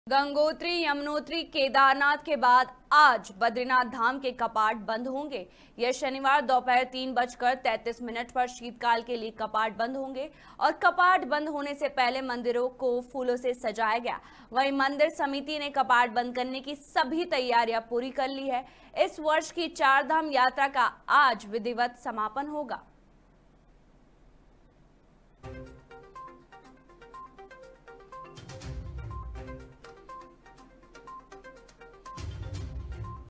गंगोत्री, यमुनोत्री, केदारनाथ के बाद आज बद्रीनाथ धाम के कपाट बंद होंगे। यह शनिवार दोपहर 3:33 पर शीतकाल के लिए कपाट बंद होंगे और कपाट बंद होने से पहले मंदिरों को फूलों से सजाया गया। वहीं मंदिर समिति ने कपाट बंद करने की सभी तैयारियां पूरी कर ली है। इस वर्ष की चार धाम यात्रा का आज विधिवत समापन होगा।